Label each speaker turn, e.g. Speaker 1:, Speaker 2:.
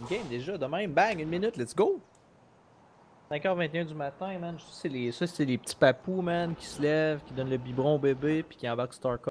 Speaker 1: game déjà, de même, bang, 1 minute, let's go! 5h21 du matin, man. Ça, c'est les petits papous, man, qui se lèvent, qui donnent le biberon au bébé, puis qui embarquent Star